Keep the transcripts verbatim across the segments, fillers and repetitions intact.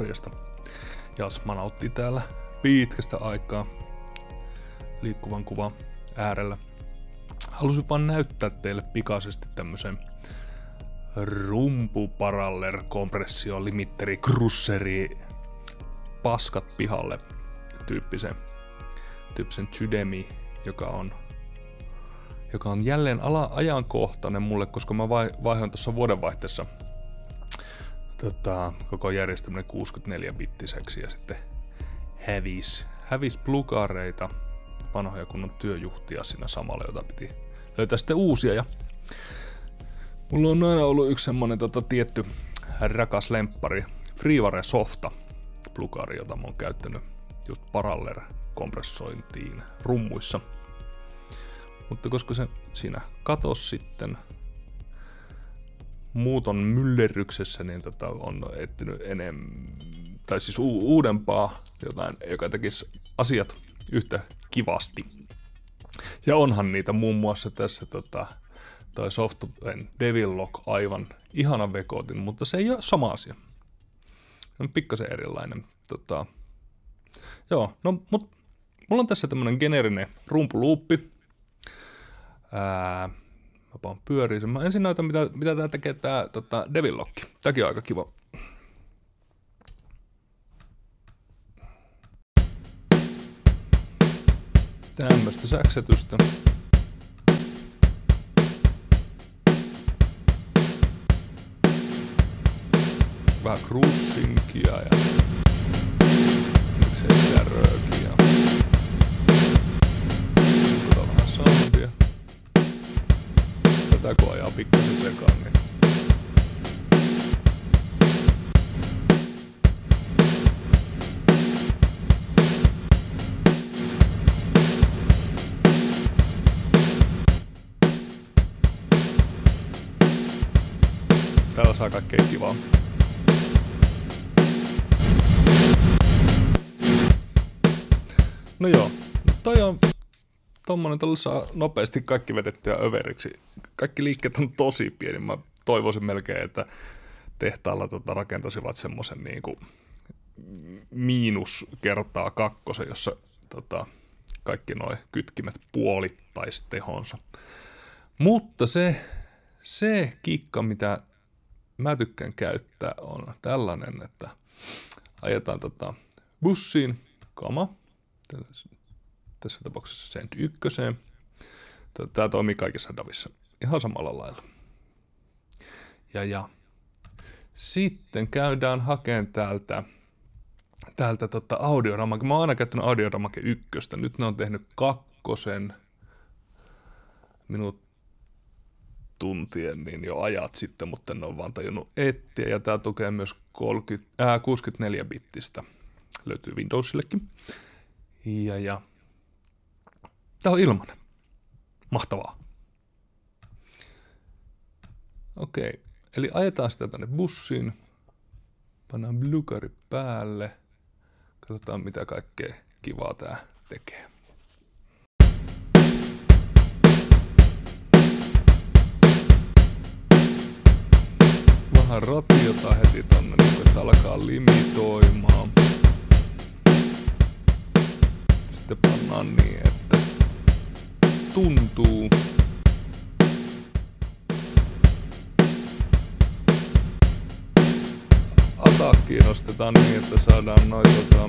morjesta. Jasma nautti täällä pitkästä aikaa liikkuvan kuvan äärellä. Halusin vaan näyttää teille pikaisesti tämmösen rumpuparaller kompressio limitteri cruiseri paskat pihalle tyyppisen, tyyppisen Chudemi, joka on joka on jälleen ala ajankohtainen mulle, koska mä vaihoin tuossa vuodenvaihteessa tota, koko järjestelmän kuusikymmentäneljä bittiseksi ja sitten hävis, hävis plugareita, vanhoja kunnon työjuhtia siinä samalla, jota piti löytää sitten uusia. Ja mulla on aina ollut yksi semmonen tota, tietty rakas lemppari, Freeware Softa plugari, jota mä oon käyttänyt just Paraller kompressointiin rummuissa. Mutta koska se siinä katos sitten muuton myllerryksessä, niin tota on etsinyt enemmän, tai siis u- uudempaa jotain, joka tekisi asiat yhtä kivasti. Ja onhan niitä muun muassa tässä tota, toi Softwaren Devillock aivan ihana vekotin, mutta se ei ole sama asia. Se on pikkasen erilainen. Tota, joo, no mut mulla on tässä tämmönen geneerinen rumpuluuppi. Ää, mä vaan pyörii sen. Mä ensin näytän, mitä, mitä tää tekee tää tota, Devillock. Tääkin on aika kiva. Tämmöstä säksätystä. Vähän cruisingia ja miksei säröökin ja katsotaan vähän soundia. Tätä kun ajaa pikkasen sekaan, niin täällä saa kaikkea kivaa. No joo, toi on tommonen, tällä saa nopeasti kaikki vedettyä överiksi. Kaikki liikkeet on tosi pieni. Mä toivoisin melkein, että tehtaalla tota rakentaisivat semmosen niinku miinus kertaa kakkosen, jossa tota, kaikki noi kytkimet puolittaisi tehonsa. Mutta se, se kikka, mitä mä tykkään käyttää, on tällainen, että ajetaan tota bussiin kama. Tässä tapauksessa Send ykköseen. Tää toimii kaikissa davissa ihan samalla lailla. Ja, ja. Sitten käydään hakemaan täältä, täältä tota Audioramake. Mä oon aina käyttänyt Audioramake ykköstä. Nyt ne on tehnyt kakkosen minut tuntien niin jo ajat sitten, mutta ne on vaan tajunnut etsiä. Ja tää tukee myös kolmekymmentä, ää, kuusikymmentäneljä bittistä. Löytyy Windowsillekin. Ja, ja. Tää on ilmanen. Mahtavaa. Okei, eli ajetaan sitä tänne bussiin. Pannaan blukari päälle. Katsotaan mitä kaikkea kivaa tää tekee. Vähän ratiota heti tonne, niin että alkaa limitoimaan. Sitten pannaan niin, että tuntuu. Atakkiin nostetaan niin, että saadaan noin tota,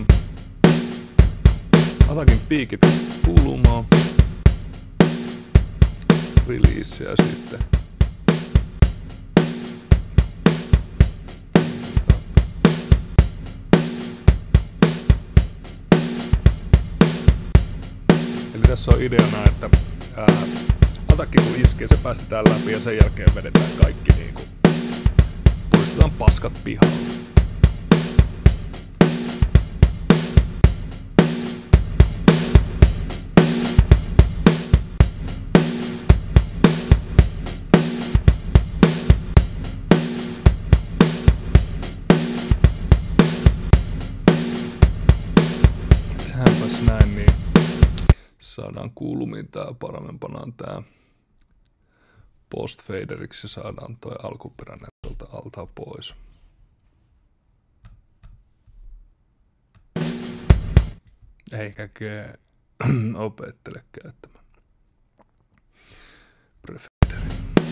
atakin piikit kulumaan. Release ja sitten eli tässä on ideana, että ää, atakki kun iskee, se päästetään läpi ja sen jälkeen vedetään kaikki niinku, puristetaan paskat pihalle. Tehdäänpäs näin, niin saadaan kuulumiin tää paremmin, pannaan tää post-faderiksi ja saadaan toi alkuperäinen tuolta alta pois. eikä opettele käyttämään. Prefederi.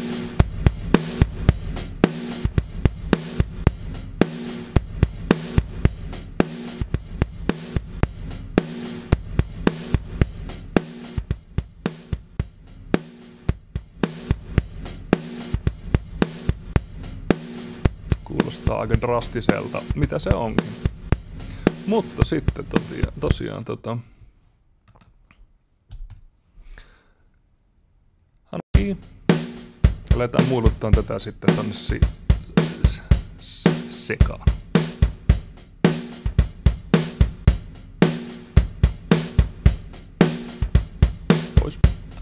Kuulostaa aika drastiselta, mitä se onkin. Mutta sitten tosiaan, tosiaan tota... Hanki. Aletaan muiluttaa tätä sitten tonne si... S- sekaan. Pois.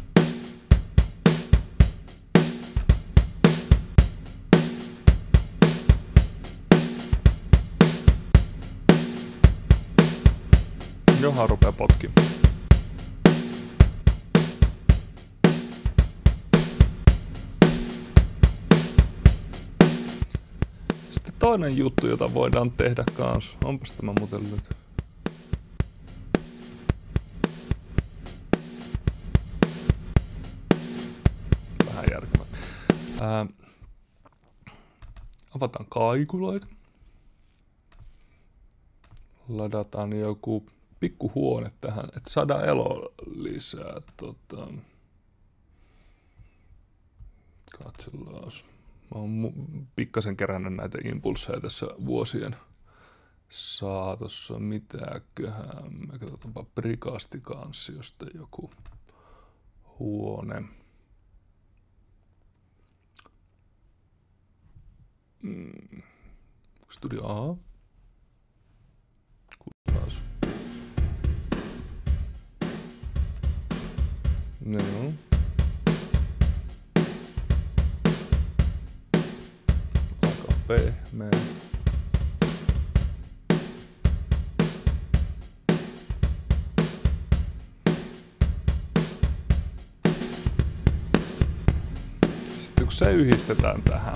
Johan rupeaa potkimaan. Sitten toinen juttu, jota voidaan tehdä kanssa. Onpas tämä muuten nyt. Vähän järkevää. Ää, avataan kaikuloita. Ladataan joku pikkuhuone tähän, että saadaan eloa lisää. Tota... Katsellaan. Mä oon pikkasen kerännyt näitä impulseja tässä vuosien saatossa. Mitäköhän? Me katsotaanpa Prikastikansiosta joku huone. Mm. Studio A. Kuulas. No. Aika pehmeä. Sitten kun se yhdistetään tähän.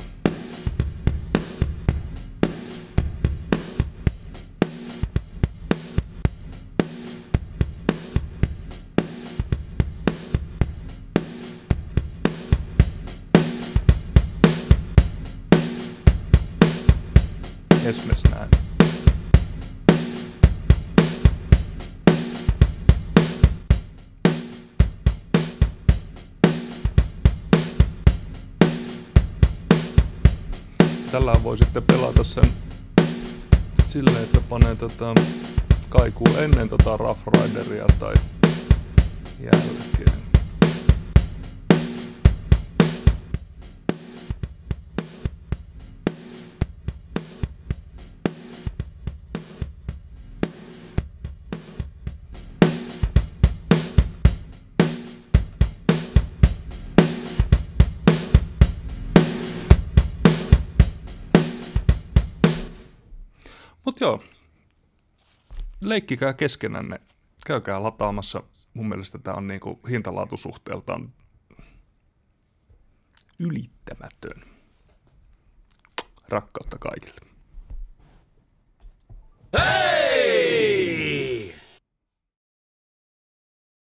Esimerkiksi näin. Tällä voi sitten pelata sen silleen, että panee tota kaikuu ennen tota Rough Rideria tai jälkeen. Mut joo, leikkikää keskenänne, käykää lataamassa. Mun mielestä tää on niinku hintalaatusuhteeltaan ylittämätön. Rakkautta kaikille. Hei!